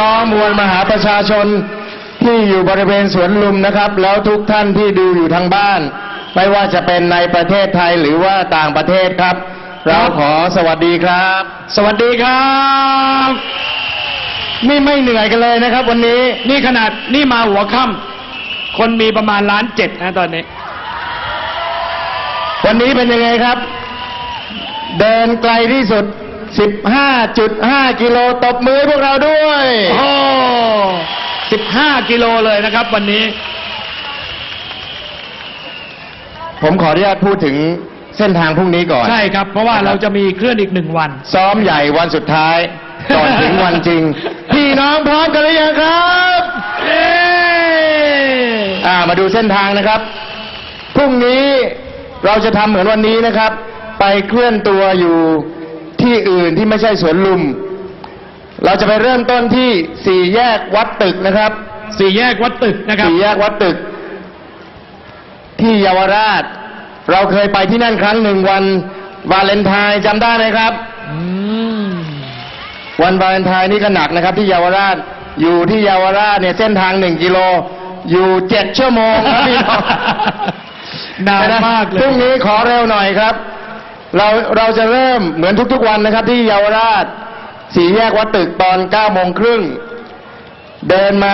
น้องมวลมหาประชาชนที่อยู่บริเวณสวนลุมนะครับแล้วทุกท่านที่ดูอยู่ทางบ้านไม่ว่าจะเป็นในประเทศไทยหรือว่าต่างประเทศครับเราขอสวัสดีครับสวัสดีครับนี่ไม่เหนื่อยกันเลยนะครับวันนี้นี่ขนาดนี่มาหัวค่ำคนมีประมาณ1.7 ล้านนะตอนนี้วันนี้เป็นยังไงครับเดินไกลที่สุด 15.5 กิโลตบมือพวกเราด้วยโอ้15 กิโลเลยนะครับวันนี้ผมขออนุญาตพูดถึงเส้นทางพรุ่งนี้ก่อนใช่ครับเพราะว่าเราจะมีเคลื่อนอีก1 วันซ้อมใหญ่วันสุดท้ายก่อนถึงวันจริงพี่น้องพร้อมกันหรือยังครับมาดูเส้นทางนะครับพรุ่งนี้เราจะทำเหมือนวันนี้นะครับไปเคลื่อนตัวอยู่ที่อื่นที่ไม่ใช่สวนลุมเราจะไปเริ่มต้นที่4 แยกวัดตึกนะครับ 4 แยกวัดตึกนะครับ 4 แยกวัดตึกที่เยาวราชเราเคยไปที่นั่นครั้งหนึ่งวันวาเลนไทน์จำได้ไหมครับวันวาเลนไทน์นี่ก็หนักนะครับที่เยาวราชอยู่ที่เยาวราชเนี่ยเส้นทาง1 กิโลอยู่7 ชั่วโมงครับพี่น้องนานมากเลยพรุ่งนี้ขอเร็วหน่อยครับเราจะเริ่มเหมือนทุกๆวันนะครับที่เยาวราช4 แยกวัดตึกตอน 9 โมงครึ่งเดินมา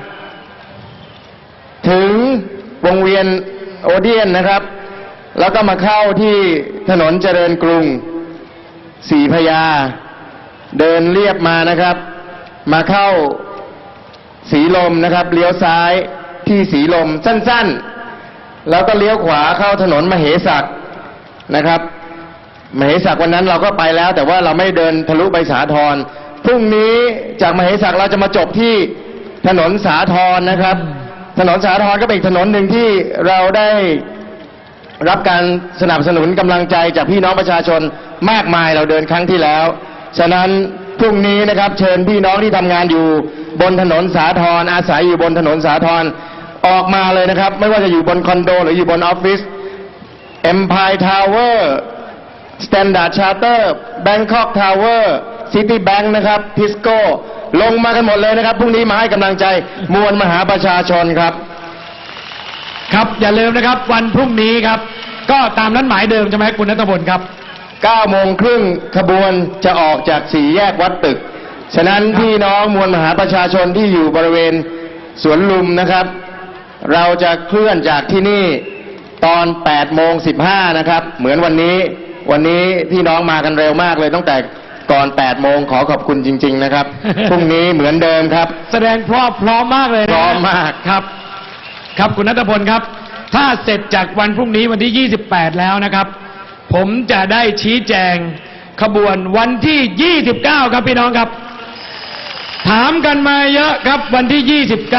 ถึงวงเวียนโอเดียนนะครับแล้วก็มาเข้าที่ถนนเจริญกรุงศรีพญาเดินเรียบมานะครับมาเข้าสีลมนะครับเลี้ยวซ้ายที่สีลมสั้นๆแล้วก็เลี้ยวขวาเข้าถนนมเหสักนะครับมเหสักวันนั้นเราก็ไปแล้วแต่ว่าเราไม่เดินทะลุไปสาทรพรุ่งนี้จากมเหสักเราจะมาจบที่ถนนสาทรนะครับถนนสาทรก็เป็นถนนหนึ่งที่เราได้รับการสนับสนุนกำลังใจจากพี่น้องประชาชนมากมายเราเดินครั้งที่แล้วฉะนั้นพรุ่งนี้นะครับเชิญพี่น้องที่ทำงานอยู่บนถนนสาทรอาศัยอยู่บนถนนสาทรออกมาเลยนะครับไม่ว่าจะอยู่บนคอนโดหรืออยู่บนออฟฟิศ Empire Tower Standard Charter Bangkok Tower Citibank นะครับ Tisco ลงมากันหมดเลยนะครับพรุ่งนี้มาให้กำลังใจมวลมหาประชาชนครับครับอย่าลืมนะครับวันพรุ่งนี้ครับก็ตามนัดหมายเดิมใช่ไหมคุณณัฐพลครับ 9 โมงครึ่งขบวนจะออกจาก4 แยกวัดตึกฉะนั้นพี่น้องมวลมหาประชาชนที่อยู่บริเวณสวนลุมนะครับเราจะเคลื่อนจากที่นี่ตอน 8:15 นะครับเหมือนวันนี้พี่น้องมากันเร็วมากเลยตั้งแต่ก่อน 8 โมงขอขอบคุณจริงๆนะครับพรุ่งนี้เหมือนเดิมครับแสดงพร้อมมากเลยพร้อมมากครับครับคุณณัฐพลครับถ้าเสร็จจากวันพรุ่งนี้วันที่28แล้วนะครับผมจะได้ชี้แจงขบวนวันที่29ครับพี่น้องครับถามกันมาเยอะครับวันที่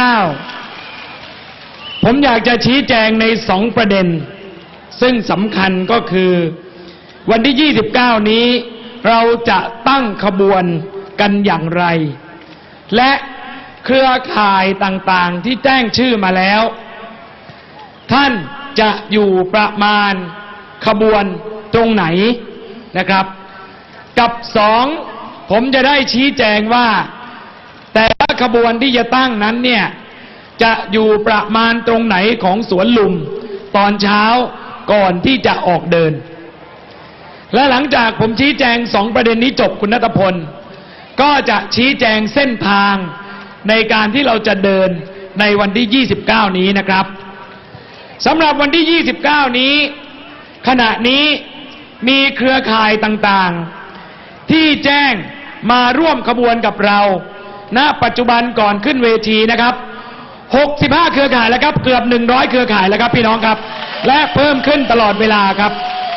29ผมอยากจะชี้แจงใน2 ประเด็นซึ่งสำคัญก็คือวันที่29นี้เราจะตั้งขบวนกันอย่างไรและเครือข่ายต่างๆที่แจ้งชื่อมาแล้วท่านจะอยู่ประมาณขบวนตรงไหนนะครับกับ2ผมจะได้ชี้แจงว่าแต่ละขบวนที่จะตั้งนั้นเนี่ยจะอยู่ประมาณตรงไหนของสวนลุมตอนเช้าก่อนที่จะออกเดินและหลังจากผมชี้แจง2 ประเด็นนี้จบคุณณัฐพลก็จะชี้แจงเส้นทางในการที่เราจะเดินในวันที่29นี้นะครับสำหรับวันที่29นี้ขณะนี้มีเครือข่ายต่างๆที่แจ้งมาร่วมขบวนกับเราณปัจจุบันก่อนขึ้นเวทีนะครับ65เครือข่ายแล้วครับเกือบ100เครือข่ายแล้วครับพี่น้องครับและเพิ่มขึ้นตลอดเวลาครับ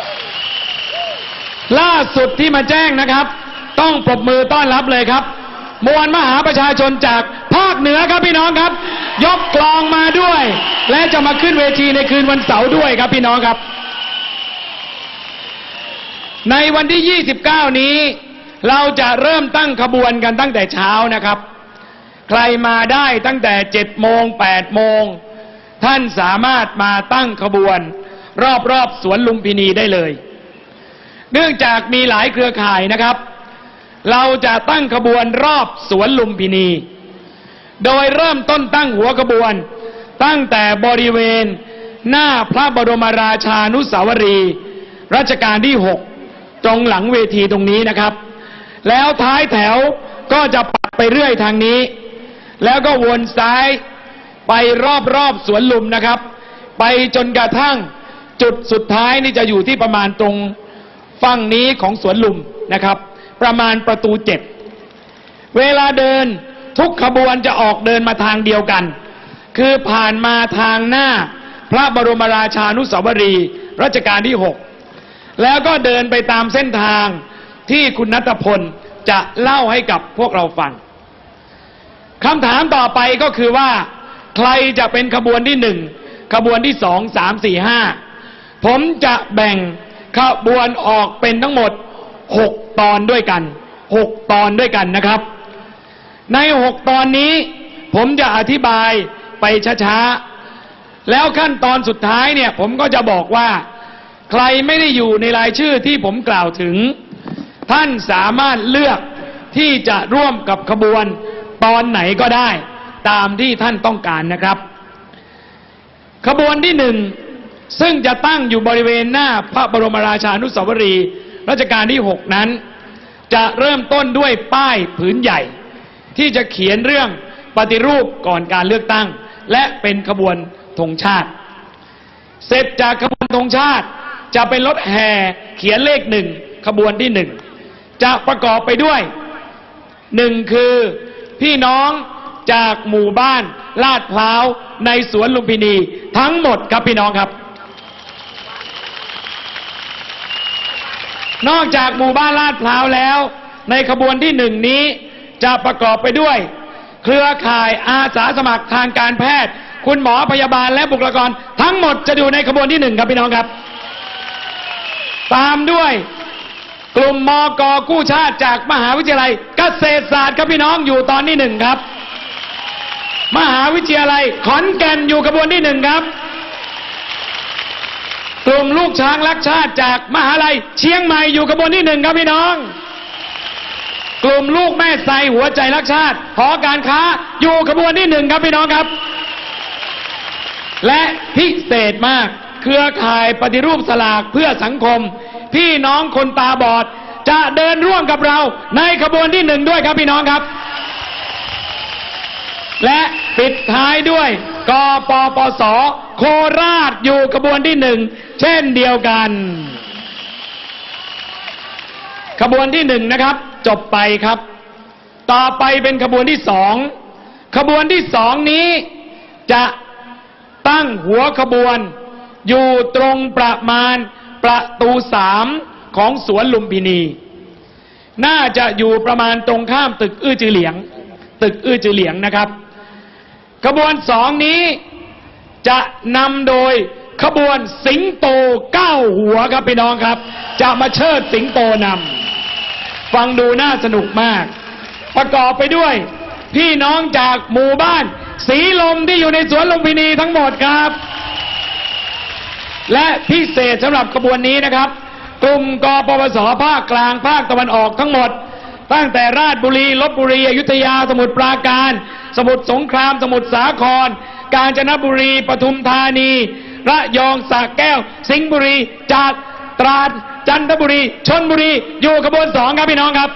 ล่าสุดที่มาแจ้งนะครับต้องปรบมือต้อนรับเลยครับมวลมหาประชาชนจากภาคเหนือครับพี่น้องครับยกกลองมาด้วยและจะมาขึ้นเวทีในคืนวันเสาร์ด้วยครับพี่น้องครับในวันที่29นี้เราจะเริ่มตั้งขบวนกันตั้งแต่เช้านะครับใครมาได้ตั้งแต่7 โมง 8 โมงท่านสามารถมาตั้งขบวนรอบสวนลุมพินีได้เลยเนื่องจากมีหลายเครือข่ายนะครับเราจะตั้งขบวนรอบสวนลุมพินีโดยเริ่มต้นตั้งหัวขบวนตั้งแต่บริเวณหน้าพระบรมราชานุสาวรีย์รัชกาลที่ 6ตรงหลังเวทีตรงนี้นะครับแล้วท้ายแถวก็จะปัดไปเรื่อยทางนี้แล้วก็วนซ้ายไปรอบๆสวนลุมนะครับไปจนกระทั่งจุดสุดท้ายนี่จะอยู่ที่ประมาณตรงฝั่งนี้ของสวนลุมนะครับประมาณประตู 7เวลาเดินทุกขบวนจะออกเดินมาทางเดียวกันคือผ่านมาทางหน้าพระบรมราชานุสาวรีย์รัชกาลที่ 6แล้วก็เดินไปตามเส้นทางที่คุณณัฐพลจะเล่าให้กับพวกเราฟังคำถามต่อไปก็คือว่าใครจะเป็นขบวนที่1ขบวนที่2 3 4 5ผมจะแบ่งขบวนออกเป็นทั้งหมด6ตอนด้วยกัน6ตอนด้วยกันนะครับใน6ตอนนี้ผมจะอธิบายไปช้าๆแล้วขั้นตอนสุดท้ายเนี่ยผมก็จะบอกว่าใครไม่ได้อยู่ในรายชื่อที่ผมกล่าวถึงท่านสามารถเลือกที่จะร่วมกับขบวนตอนไหนก็ได้ตามที่ท่านต้องการนะครับขบวนที่1ซึ่งจะตั้งอยู่บริเวณหน้าพระบรมราชานุสาวรีย์รัชกาลที่ 6นั้นจะเริ่มต้นด้วยป้ายผืนใหญ่ที่จะเขียนเรื่องปฏิรูปก่อนการเลือกตั้งและเป็นขบวนธงชาติเสร็จจากขบวนธงชาติจะเป็นรถแห่เขียนเลข1ขบวนที่1จะประกอบไปด้วย1คือพี่น้องจากหมู่บ้านลาดพร้าวในสวนลุมพินีทั้งหมดครับพี่น้องครับนอกจากหมู่บ้านลาดพร้าวแล้วในขบวนที่1นี้จะประกอบไปด้วยเครือข่ายอาสาสมัครทางการแพทย์คุณหมอพยาบาลและบุคลากรทั้งหมดจะอยู่ในขบวนที่1ครับพี่น้องครับตามด้วยกลุ่มมก.กู้ชาติจากมหาวิทยาลัยเกษตรศาสตร์ครับพี่น้องอยู่ตอนที่1ครับมหาวิทยาลัยขอนแก่นอยู่ขบวนที่1ครับกลุ่มลูกช้างรักชาติจากมหาลัยเชียงใหม่อยู่ขบวนที่1ครับพี่น้องกลุ่มลูกแม่ไทรหัวใจรักชาติหอการค้าอยู่ขบวนที่1ครับพี่น้องครับและพิเศษมากเครือข่ายปฏิรูปสลากเพื่อสังคมพี่น้องคนตาบอดจะเดินร่วมกับเราในขบวนที่1ด้วยครับพี่น้องครับและปิดท้ายด้วยกปปส.โคราชอยู่ขบวนที่1เช่นเดียวกันขบวนที่1นะครับจบไปครับต่อไปเป็นขบวนที่2ขบวนที่2นี้จะตั้งหัวขบวนอยู่ตรงประมาณประตู3ของสวนลุมพินีน่าจะอยู่ประมาณตรงข้ามตึกอื้อจือเหลียงนะครับขบวน2นี้จะนำโดยขบวนสิงโต9หัวครับพี่น้องครับจะมาเชิดสิงโตนำฟังดูน่าสนุกมากประกอบไปด้วยพี่น้องจากหมู่บ้านสีลมที่อยู่ในสวนลุมพินีทั้งหมดครับและพิเศษสำหรับขบวนนี้นะครับกลุ่มกปปส.ภาคกลางภาคตะวันออกทั้งหมดตั้งแต่ราชบุรีลพบุรีอยุธยาสมุทรปราการสมุทรสงครามสมุทรสาครกาญจนบุรีปทุมธานีระยองสระแก้วสิงห์บุรีจากตราดจันทบุรีชลบุรีอยู่ขบวน2ครับพี่น้องครับ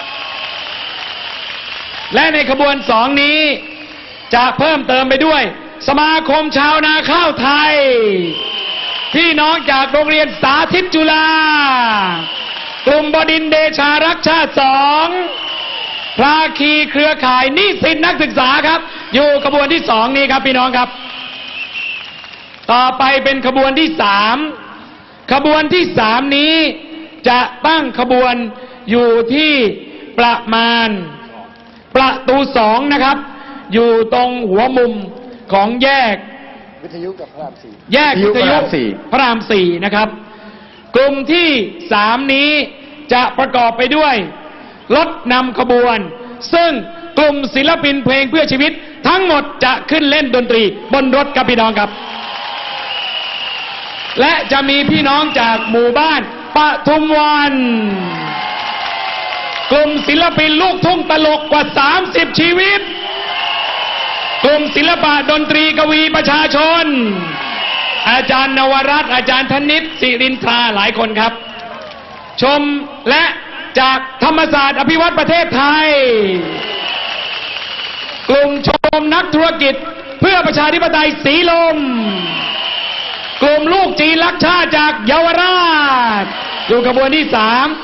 และในขบวน2นี้จะเพิ่มเติมไปด้วยสมาคมชาวนาข้าวไทยพี่น้องจากโรงเรียนสาธิตจุฬากลุ่มบดินทร์เดชารักชาติ2ภาคีเครือข่ายนิสิตนักศึกษาครับอยู่ขบวนที่2นี้ครับพี่น้องครับต่อไปเป็นขบวนที่3ขบวนที่3นี้จะตั้งขบวนอยู่ที่ประมาณประตู2นะครับอยู่ตรงหัวมุมของแยกวิทยุกับพระราม4แยกวิทยุพระราม4นะครับกลุ่มที่3นี้จะประกอบไปด้วยรถนำขบวนซึ่งกลุ่มศิลปินเพลงเพื่อชีวิตทั้งหมดจะขึ้นเล่นดนตรีบนรถครับพี่น้องครับและจะมีพี่น้องจากหมู่บ้านปทุมวันกลุ่มศิลปินลูกทุ่งตลกกว่า30ชีวิตกลุ่มศิลปะดนตรีกวีประชาชน อาจารย์นวรัตน์อาจารย์ธนิตศิรินทราหลายคนครับชมและจากธรรมศาสตร์อภิวัตประเทศไทยกลุ่มชมนักธุรกิจเพื่อประชาธิปไตยสีลมกลุ่มลูกจีนรักชาติจากเยาวราชอยู่ขบวนที่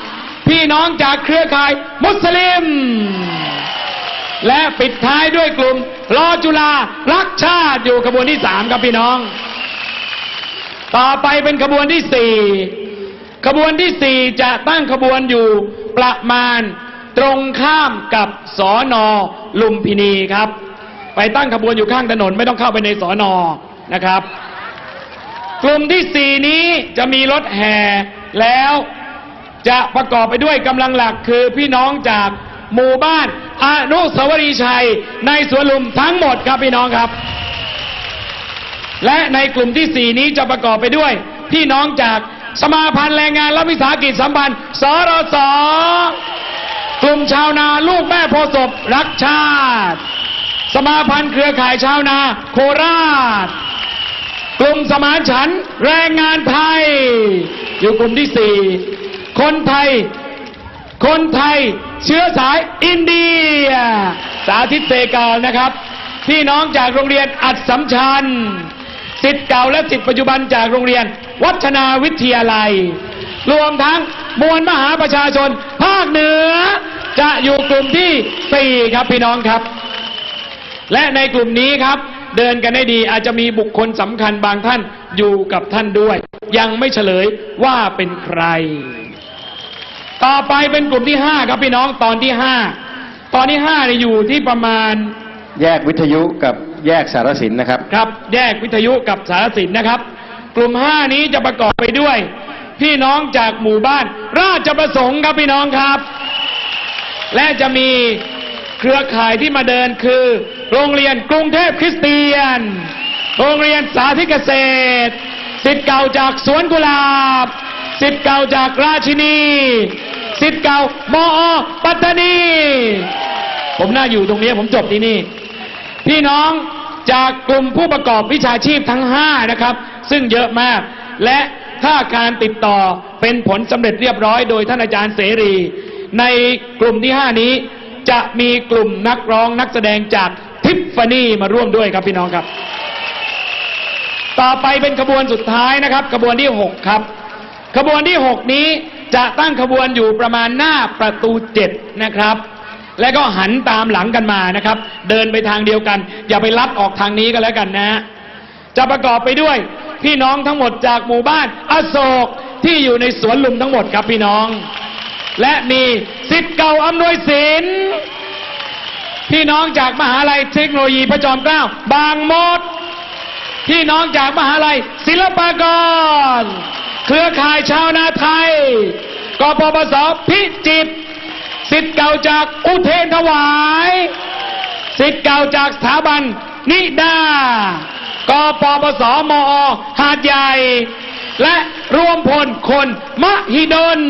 3พี่น้องจากเครือข่ายมุสลิมและปิดท้ายด้วยกลุ่มรอจุฬารักชาติอยู่ขบวนที่3ครับพี่น้องต่อไปเป็นขบวนที่4ขบวนที่4จะตั้งขบวนอยู่ประมาณตรงข้ามกับสน.ลุมพินีครับไปตั้งขบวนอยู่ข้างถนนไม่ต้องเข้าไปในสน.นะครับกลุ่มที่4นี้จะมีรถแห่แล้วจะประกอบไปด้วยกำลังหลักคือพี่น้องจากหมู่บ้านอนุสาวรีย์ชัยในสวนลุมทั้งหมดครับพี่น้องครับและในกลุ่มที่4นี้จะประกอบไปด้วยพี่น้องจากสมาพันธ์แรงงานและวิสาหกิจสัมพันธ์สรสกลุ่มชาวนาลูกแม่โพธิ์ศพรักชาติสมาพันธ์เครือข่ายชาวนาโคราชกลุ่มสมานฉันท์แรงงานไทยอยู่กลุ่มที่4คนไทยเชื้อสายอินเดียสาธิตเสกาลนะครับพี่น้องจากโรงเรียนอัดสำชัญศิษย์เก่าและศิษย์ปัจจุบันจากโรงเรียนวัฒนาวิทยาลัยรวมทั้งมวลมหาประชาชนภาคเหนือจะอยู่กลุ่มที่4ครับพี่น้องครับและในกลุ่มนี้ครับเดินกันได้ดีอาจจะมีบุคคลสำคัญบางท่านอยู่กับท่านด้วยยังไม่เฉลยว่าเป็นใครต่อไปเป็นกลุ่มที่5ครับพี่น้องตอนที่5เนี่ยอยู่ที่ประมาณแยกวิทยุกับแยกสารสินนะครับครับแยกวิทยุกับสารสินนะครับกลุ่ม5นี้จะประกอบไปด้วยพี่น้องจากหมู่บ้านราชประสงค์ครับพี่น้องครับและจะมีเครือข่ายที่มาเดินคือโรงเรียนกรุงเทพคริสเตียนโรงเรียนสาธิตเกษตรศิษย์เก่าจากสวนกุหลาบศิษย์เก่าจากราชินีศิษย์เก่ามอ.ปัตตานีผมน่าอยู่ตรงนี้ผมจบที่นี่พี่น้องจากกลุ่มผู้ประกอบวิชาชีพทั้ง5นะครับซึ่งเยอะมากและถ้าการติดต่อเป็นผลสำเร็จเรียบร้อยโดยท่านอาจารย์เสรีในกลุ่มที่5นี้จะมีกลุ่มนักร้องนักแสดงจากทิฟฟานี่มาร่วมด้วยครับพี่น้องครับต่อไปเป็นขบวนสุดท้ายนะครับขบวนที่6ครับขบวนที่6นี้จะตั้งขบวนอยู่ประมาณหน้าประตู7นะครับและก็หันตามหลังกันมานะครับเดินไปทางเดียวกันอย่าไปลัดออกทางนี้ก็แล้วกันนะจะประกอบไปด้วยพี่น้องทั้งหมดจากหมู่บ้านอโศกที่อยู่ในสวนลุมทั้งหมดครับพี่น้องและมีศิษย์เก่าอำนวยศิลป์พี่น้องจากมหาลัยเทคโนโลยีพระจอมเกล้าบางมดพี่น้องจากมหาลัยศิลปากรเครือข่ายชาวนาไทยกปปส.พิจิตรศิษย์เก่าจากอุเทรนถวายศิษย์เก่าจากสถาบันนิดากปปส.มอ.หาดใหญ่และรวมพลคนมหิดล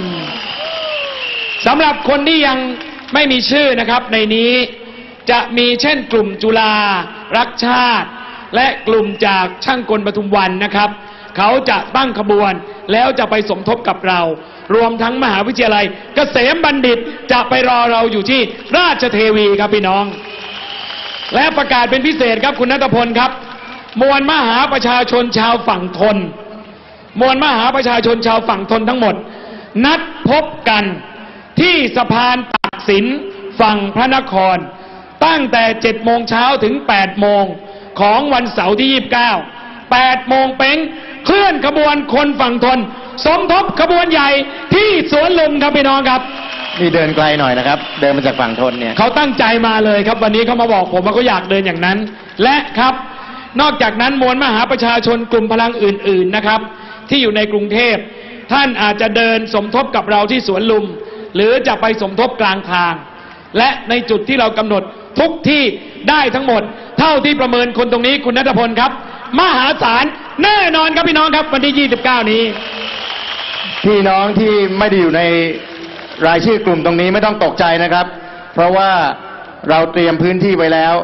สำหรับคนที่ยังไม่มีชื่อนะครับในนี้จะมีเช่นกลุ่มจุฬารักชาติและกลุ่มจากช่างกลปทุมวันนะครับเขาจะตั้งขบวนแล้วจะไปสมทบกับเรารวมทั้งมหาวิทยาลัยเกษมบัณฑิตจะไปรอเราอยู่ที่ราชเทวีครับพี่น้องและประกาศเป็นพิเศษครับคุณณัฐพลครับมวลมหาประชาชนชาวฝั่งทนมวลมหาประชาชนชาวฝั่งทนทั้งหมดนัดพบกันที่สะพานตากสินฝั่งพระนครตั้งแต่ 7 โมงเช้าถึง 8 โมงของวันเสาร์ที่ 29 8 โมงเป้งเคลื่อนขบวนคนฝั่งทนสมทบขบวนใหญ่ที่สวนลุมครับพี่น้องครับนี่เดินไกลหน่อยนะครับเดินมาจากฝั่งทนเนี่ยเขาตั้งใจมาเลยครับวันนี้เขามาบอกผมว่าเขาอยากเดินอย่างนั้นและครับนอกจากนั้นมวลมหาประชาชนกลุ่มพลังอื่นๆนะครับที่อยู่ในกรุงเทพท่านอาจจะเดินสมทบกับเราที่สวนลุมหรือจะไปสมทบกลางทางและในจุดที่เรากำหนดทุกที่ได้ทั้งหมดเท่าที่ประเมินคนตรงนี้คุณณัฐพลครับมหาศาลแน่นอนครับพี่น้องครับวันที่29นี้พี่น้องที่ไม่ได้อยู่ในรายชื่อกลุ่มตรงนี้ไม่ต้องตกใจนะครับเพราะว่าเราเตรียมพื้นที่ไว้แล้ว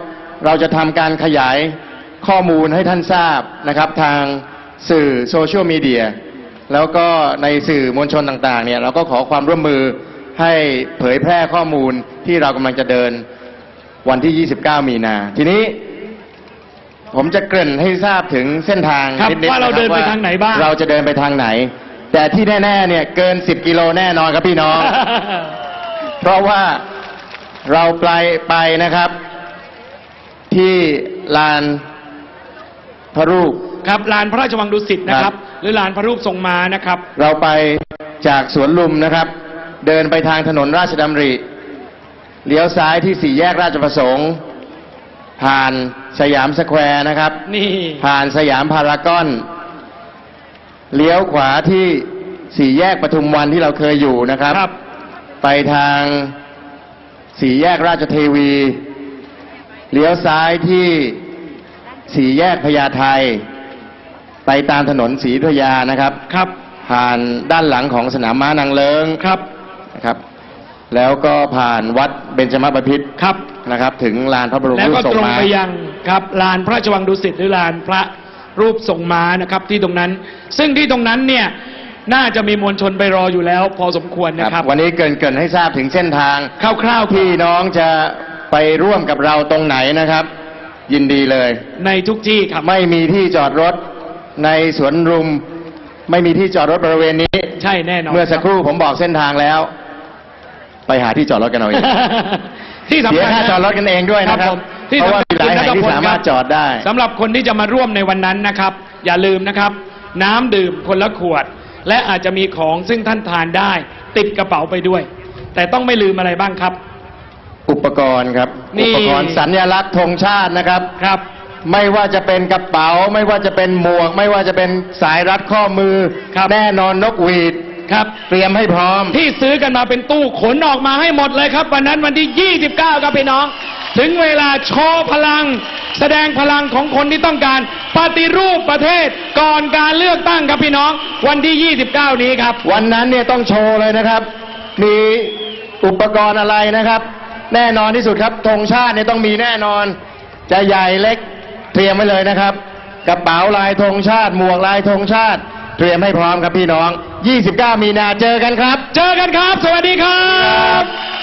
เราจะทำการขยายข้อมูลให้ท่านทราบนะครับทางสื่อโซเชียลมีเดียแล้วก็ในสื่อมวลชนต่างๆเนี่ยเราก็ขอความร่วมมือให้เผยแพร่ข้อมูลที่เรากำลังจะเดินวันที่ 29 มีนา ทีนี้ผมจะเกริ่นให้ทราบถึงเส้นทางครับนิดๆว่าเราเดินไปทางไหนบ้างเราจะเดินไปทางไหน แต่ที่แน่ๆเนี่ยเกิน 10 กิโลแน่นอนครับพี่น้อง เพราะว่าเราไปนะครับ ที่ลานพระรูปครับลานพระราชวังดุสิตนะครับ หรือลานพระรูปทรงม้านะครับเราไปจากสวนลุมนะครับ เดินไปทางถนนราชดำริเลี้ยวซ้ายที่สี่แยกราชประสงค์ ผ่านสยามสแควร์นะครับนี่ผ่านสยามพารากอนเลี้ยวขวาที่สี่แยกปทุมวันที่เราเคยอยู่นะครับครับไปทางสี่แยกราชเทวีเลี้ยวซ้ายที่สี่แยกพญาไทไปตามถนนศรีอยุธยานะครับครับผ่านด้านหลังของสนามม้านางเลิงครับนะครับ แล้วก็ผ่านวัดเบญจมบพิตรครับนะครับ ถึงลานพระบรมแล้วรูปก็ทรงตรงม้าไปยังครับลานพระราชวังดุสิตหรือลานพระรูปทรงม้านะครับที่ตรงนั้น ซึ่งที่ตรงนั้นเนี่ยน่าจะมีมวลชนไปรออยู่แล้ว พอสมควรนะครับวันนี้เกรินให้ทราบถึงเส้นทางคร่าวๆพี่น้องจะไปร่วมกับเราตรงไหนนะครับ ยินดีเลยในทุกที่ครับไม่มีที่จอดรถในสวนลุม ไม่มีที่จอดรถบริเวณนี้ใช่แน่นอนเมื่อสักครู่ผมบอกเส้นทางแล้ว ไปหาที่จอดรถกันเอาเองที่สำเสียคัญค่าจอดรถกันเองด้วยนะครับผมที่เพราะว่ามีหลายแห่งที่สำคัญสามารถจอดได้สำหรับคนที่จะมาร่วมในวันนั้นนะครับ อย่าลืมนะครับ น้ำดื่มคนละขวด และอาจจะมีของซึ่งท่านทานได้ ติดกระเป๋าไปด้วย แต่ต้องไม่ลืมอะไรบ้างครับอุปกรณ์ครับนี่อุปกรณ์สัญลักษณ์ธงชาตินะครับครับไม่ว่าจะเป็นกระเป๋า ไม่ว่าจะเป็นหมวก ไม่ว่าจะเป็นสายรัดข้อมือครับแน่นอนนกหวีดครับเตรียมให้พร้อมที่ซื้อกันมาเป็นตู้ขนออกมาให้หมดเลยครับ วันนั้นวันที่ 29 ครับพี่น้อง ถึงเวลาโชว์พลัง แสดงพลังของคนที่ต้องการปฏิรูปประเทศก่อนการเลือกตั้งครับพี่น้อง วันที่ 29 นี้ครับวันนั้นเนี่ยต้องโชว์เลยนะครับ มีอุปกรณ์อะไรนะครับ แน่นอนที่สุดครับธงชาติเนี่ยต้องมีแน่นอน จะใหญ่เล็กเตรียมไว้เลยนะครับ กระเป๋าลายธงชาติ หมวกลายธงชาติ เตรียมให้พร้อมครับพี่น้อง 29 มีนาเจอกันครับเจอกันครับ สวัสดีครับ